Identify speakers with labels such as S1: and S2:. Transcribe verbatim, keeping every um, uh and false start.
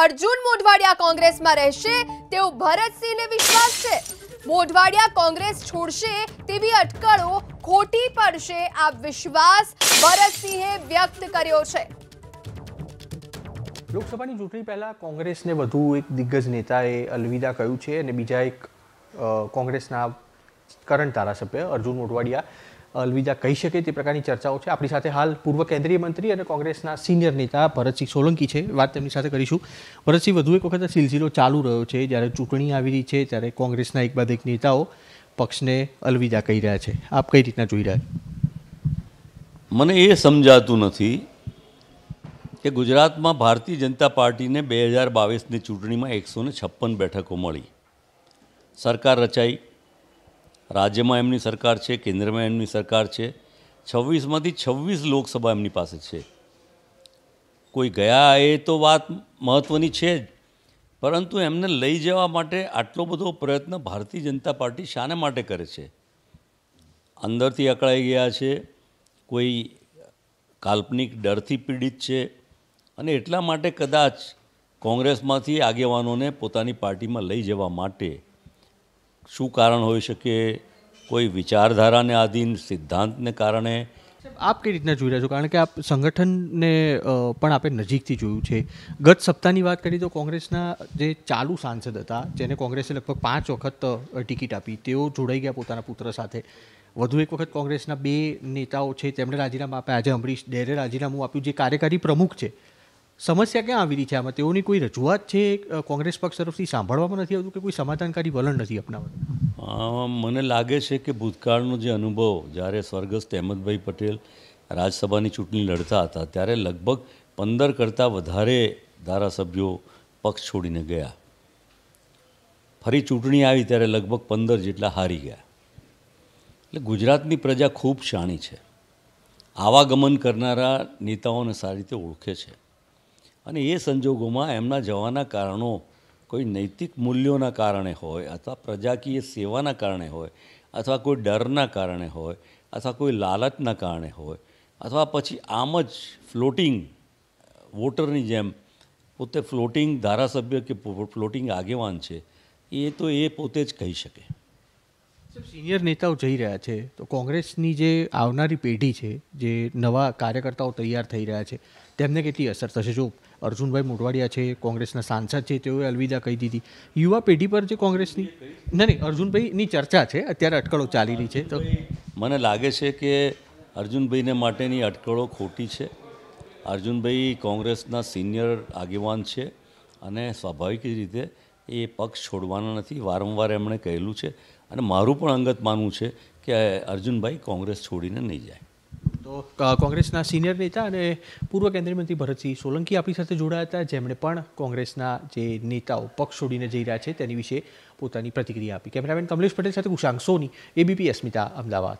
S1: અર્જુન મોઢવાડિયા કોંગ્રેસમાં રહેશે તેવો ભરતસિંહને વિશ્વાસ છે। મોઢવાડિયા કોંગ્રેસ છોડશે તેવી અટકળો ખોટી પડશે આ વિશ્વાસ ભરતસિંહે વ્યક્ત કર્યો છે।
S2: લોકસભાની ચૂંટણી પહેલા કોંગ્રેસને વધુ એક દિગ્ગજ નેતાએ અલવિદા કહ્યું છે અને બીજા એક કોંગ્રેસના કરંટ ધારાસભ્ય અર્જુન મોઢવાડિયા અલવિદા કહી શકે તે પ્રકારની ચર્ચાઓ છે। આપણી સાથે હાલ પૂર્વ કેન્દ્રીય મંત્રી અને કોંગ્રેસના સિનિયર નેતા ભરતસિંહ સોલંકી છે, વાત તેમની સાથે કરીશું। ભરતસિંહ, વધુ એક વખત સિલસિલો ચાલુ રહ્યો છે, જ્યારે ચૂંટણી આવી રહી છે ત્યારે કોંગ્રેસના એક બાદ એક નેતાઓ પક્ષને અલવિદા કહી રહ્યા છે, આપ કઈ રીતના જોઈ રહ્યા છો?
S3: મને એ સમજાતું નથી કે ગુજરાતમાં ભારતીય જનતા પાર્ટીને બે હજાર બાવીસની ચૂંટણીમાં એકસો ને છપ્પન બેઠકો મળી, સરકાર રચાઈ, રાજ્યમાં એમની સરકાર છે, કેન્દ્રમાં એમની સરકાર છે, છવ્વીસમાંથી છવ્વીસ લોકસભા એમની પાસે છે। કોઈ ગયા એ તો વાત મહત્ત્વની છે જ, પરંતુ એમને લઈ જવા માટે આટલો બધો પ્રયત્ન ભારતીય જનતા પાર્ટી શાને માટે કરે છે? અંદરથી અકળાઈ ગયા છે, કોઈ કાલ્પનિક ડરથી પીડિત છે, અને એટલા માટે કદાચ કોંગ્રેસમાંથી આગેવાનોને પોતાની પાર્ટીમાં લઈ જવા માટે શું કારણ હોઈ શકે? કોઈ વિચારધારાને આધીન, સિદ્ધાંતને કારણે?
S2: આપ કઈ રીતના જોઈ રહ્યા છો? કારણ કે આપ સંગઠનને પણ આપણે નજીકથી જોયું છે। ગત સપ્તાહની વાત કરીએ તો કોંગ્રેસના જે ચાલુ સાંસદ હતા, જેને કોંગ્રેસે લગભગ પાંચ વખત ટિકિટ આપી, તેઓ જોડાઈ ગયા પોતાના પુત્ર સાથે। વધુ એક વખત કોંગ્રેસના બે નેતાઓ છે તેમણે રાજીનામું આપ્યા। આજે અમરીશ ડેરે રાજીનામું આપ્યું, જે કાર્યકારી પ્રમુખ છે। સમસ્યા ક્યાં આવી રહી છે આમાં? તેઓની કોઈ રજૂઆત છે કોંગ્રેસ પક્ષ તરફથી સાંભળવામાં નથી આવતું કે કોઈ સમાધાનકારી વલણ નથી અપનાવતું?
S3: મને લાગે છે કે ભૂતકાળનો જે અનુભવ, જ્યારે સ્વર્ગસ્થ અહેમદભાઈ પટેલ રાજ્યસભાની ચૂંટણી લડતા હતા ત્યારે લગભગ પંદર કરતાં વધારે ધારાસભ્યો પક્ષ છોડીને ગયા। ફરી ચૂંટણી આવી ત્યારે લગભગ પંદર જેટલા હારી ગયા। એટલે ગુજરાતની પ્રજા ખૂબ શાણી છે, આવાગમન કરનારા નેતાઓને સારી રીતે ઓળખે છે, અને એ સંજોગોમાં એમના જવાના કારણો કોઈ નૈતિક મૂલ્યોના કારણે હોય, અથવા પ્રજાકીય સેવાના કારણે હોય, અથવા કોઈ ડરના કારણે હોય, અથવા કોઈ લાલચના કારણે હોય, અથવા પછી આમ જ ફ્લોટિંગ વોટરની જેમ પોતે ફ્લોટિંગ ધારાસભ્ય કે ફ્લોટિંગ આગેવાન છે, એ તો એ પોતે જ કહી શકે।
S2: સિનિયર નેતાઓ જઈ રહ્યા છે તો કોંગ્રેસની જે આવનારી પેઢી છે, જે નવા કાર્યકર્તાઓ તૈયાર થઈ રહ્યા છે, તેમને કેટલી અસર થશે? જો અર્જુનભાઈ મોઢવાડિયા છે, કોંગ્રેસના સાંસદ છે, તેઓએ અલવિદા કહી દીધી, યુવા પેઢી પર જે કોંગ્રેસની નહીં નહીં અર્જુનભાઈની ચર્ચા છે, અત્યારે અટકળો ચાલી રહી છે, તો
S3: મને લાગે છે કે અર્જુનભાઈને માટેની અટકળો ખોટી છે। અર્જુનભાઈ કોંગ્રેસના સિનિયર આગેવાન છે અને સ્વાભાવિક રીતે એ પક્ષ છોડવાના નથી, વારંવાર એમણે કહેલું છે, અને મારું પણ અંગત માનવું છે કે અર્જુનભાઈ કોંગ્રેસ છોડીને નહીં જાય।
S2: તો કોંગ્રેસના સિનિયર નેતા અને પૂર્વ કેન્દ્રીય મંત્રી ભરતસિંહ સોલંકી આપણી સાથે જોડાયા હતા, જેમણે પણ કોંગ્રેસના જે નેતાઓ પક્ષ છોડીને જઈ રહ્યા છે તેની વિશે પોતાની પ્રતિક્રિયા આપી। કેમેરામેન કમલેશ પટેલ સાથે કુશાંક સોની, એબીપી અસ્મિતા, અમદાવાદ।